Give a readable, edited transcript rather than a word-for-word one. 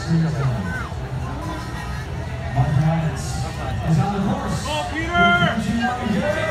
My friends, is on the course. Go, Peter!